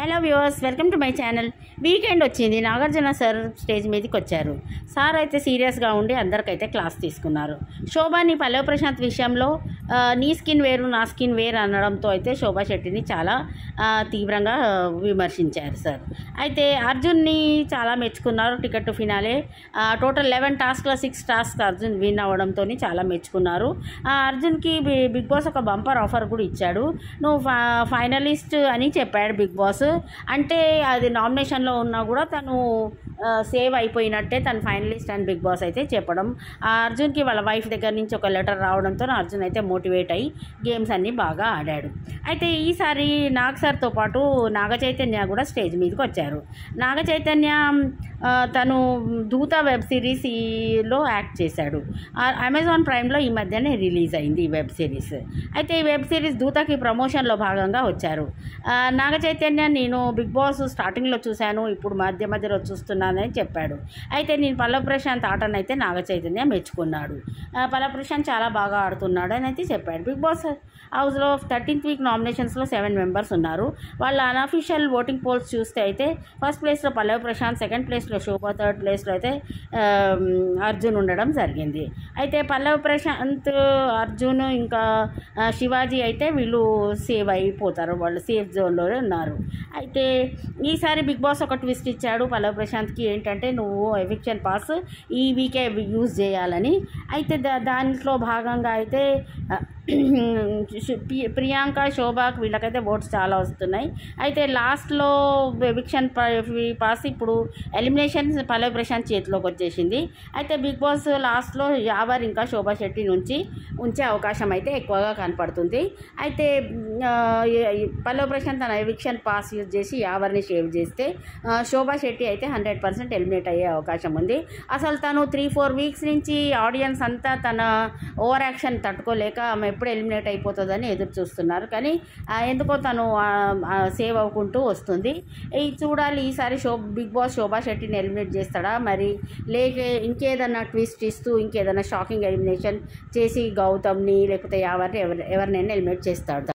Hello viewers, welcome to my channel. Weekend వచ్చింది, Nagarjuna sir stage మీదకి వచ్చారు. సార్ అయితే సీరియస్గా ఉండి అందరికైతే క్లాస్ తీసుకున్నారు. శోభాని పల్లవి ప్రశాంత్ విషయంలో నీ స్కిన్ వేరు నా స్కిన్ వేరు అనడంతో అయితే శోభా శెట్టిని చాలా తీవ్రంగా విమర్శించారు సార్. అయితే అర్జున్ని చాలా మెచ్చుకున్నారు. టికెట్ టు ఫినాలే టోటల్ 11 టాస్క్లో 6 టాస్క్ అర్జున్ విన్ అవ్వడంతో చాలా మెచ్చుకున్నారు. అర్జున్కి బిగ్ బాస్ ఒక బంపర్ ఆఫర్ కూడా ఇచ్చాడు. నువ్వు ఫైనలిస్ట్ అని చెప్పాడు బిగ్ బాస్. అంటే అది నామినేషన్లో ఉన్నా కూడా తను సేవ్ అయిపోయినట్టే, తను ఫైనలిస్ట్ అని బిగ్ బాస్ అయితే చెప్పడం. అర్జున్కి వాళ్ళ వైఫ్ దగ్గర నుంచి ఒక లెటర్ రావడంతో అర్జున్ అయితే మోటివేట్ అయ్యి గేమ్స్ అన్నీ బాగా ఆడాడు. అయితే ఈసారి నాగ్ సార్తో పాటు నాగ చైతన్య కూడా స్టేజ్ మీదకి వచ్చారు. నాగ చైతన్య తను దూత వెబ్ సిరీస్లో యాక్ట్ చేశాడు. అమెజాన్ ప్రైమ్లో ఈ మధ్యనే రిలీజ్ అయింది ఈ వెబ్ సిరీస్. అయితే ఈ వెబ్ సిరీస్ దూతకి ప్రమోషన్లో భాగంగా వచ్చారు. నాగ చైతన్య నేను బిగ్ బాస్ స్టార్టింగ్లో చూశాను, ఇప్పుడు మధ్యలో చూస్తున్నానని చెప్పాడు. అయితే నేను పల్లవి ప్రశాంత్ ఆటను అయితే నాగ చైతన్య మెచ్చుకున్నాడు. పల్లవి ప్రశాంత్ చాలా బాగా ఆడుతున్నాడు అని అయితే చెప్పాడు. బిగ్ బాస్ హౌస్లో 13th వీక్ నామినేషన్స్లో 7 మెంబర్స్ ఉన్నారు. వాళ్ళ అన్అఫీషియల్ ఓటింగ్ పోల్స్ చూస్తే అయితే ఫస్ట్ ప్లేస్లో పల్లవి ప్రశాంత్, సెకండ్ ప్లేస్లో శోభా, థర్డ్ ప్లేస్లో అయితే అర్జున్ ఉండడం జరిగింది. అయితే పల్లవి ప్రశాంత్, అర్జున్ ఇంకా శివాజీ అయితే వీళ్ళు సేవ్ అయిపోతారు, వాళ్ళు సేఫ్ జోన్లో ఉన్నారు. అయితే ఈసారి బిగ్ బాస్ ఒక ట్విస్ట్ ఇచ్చాడు పల్లవి ప్రశాంత్కి. ఏంటంటే నువ్వు ఎవిక్షన్ పాస్ ఈ వీకే యూజ్ చేయాలని. అయితే దాంట్లో భాగంగా అయితే ప్రియాంక, శోభాక్ వీళ్ళకైతే ఓట్స్ చాలా వస్తున్నాయి. అయితే లాస్ట్లో ఎవిక్షన్ పాస్ ఇప్పుడు ఎలిమినేషన్ పల్లవి ప్రశాంత్ చేతిలోకి వచ్చేసింది. అయితే బిగ్ బాస్ లాస్ట్లో యావర్ ఇంకా శోభా శెట్టి నుంచి ఉంచే అవకాశం అయితే ఎక్కువగా కనపడుతుంది. అయితే పల్లవి ప్రశాంత్ తన ఎవిక్షన్ పాస్ యూజ్ చేసి యావర్ని సేవ్ చేస్తే శోభా శెట్టి అయితే 100% ఎలిమినేట్ అయ్యే అవకాశం ఉంది. అసలు తను 3-4 వీక్స్ నుంచి ఆడియన్స్ అంతా తన ఓవర్ యాక్షన్ తట్టుకోలేక ఆమె ఎప్పుడు ఎలిమినేట్ అయిపోతుందని ఎదురు చూస్తున్నారు. కానీ ఎందుకో తను సేవ్ అవ్వుకుంటూ వస్తుంది. చూడాలి ఈసారి బిగ్ బాస్ శోభా శెట్టిని ఎలిమినేట్ చేస్తాడా, మరి లేక ఇంకేదన్నా ట్విస్ట్ ఇస్తూ ఇంకేదన్నా షాకింగ్ ఎలిమినేషన్ చేసి గౌతమ్ని లేకపోతే ఎవరినైనా ఎలిమినేట్ చేస్తాడు.